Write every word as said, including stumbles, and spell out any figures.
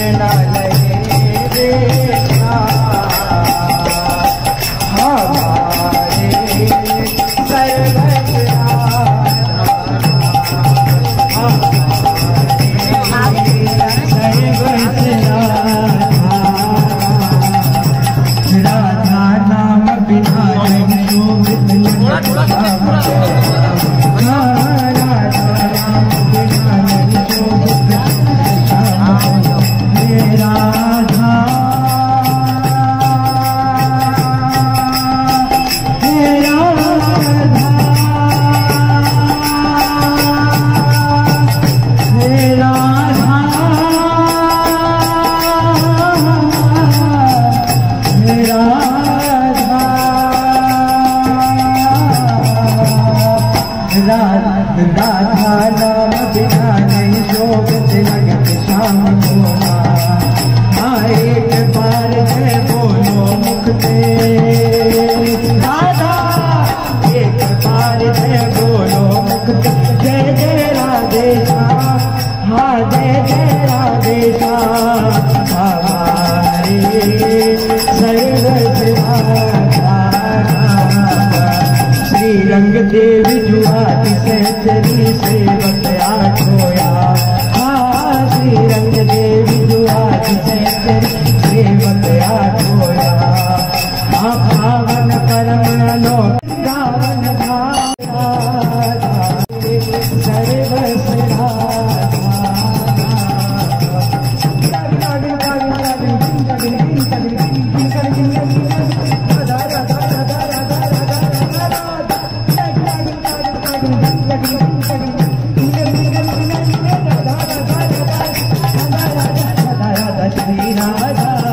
ना लगे देखा हमारे सर्वस राधा नाम बिना नहीं शोभित राधा नाम बिना नहीं शोभित लगत श्याम मोना। हाँ एक बार जय बोलो मुख से राधा, एक बार जय बोलो मुख से जय जय राधे श्याम। हाँ जय जय राधे श्याम हमारे सर्वस राधा। श्री रंग देवी जुआति सहचरी सेवक आठोया। हाँ श्री रंग देवी जुआति सहचरी सेवक आठोया। हाँ पावन परम लोक रावण धारा सर्वस राधा।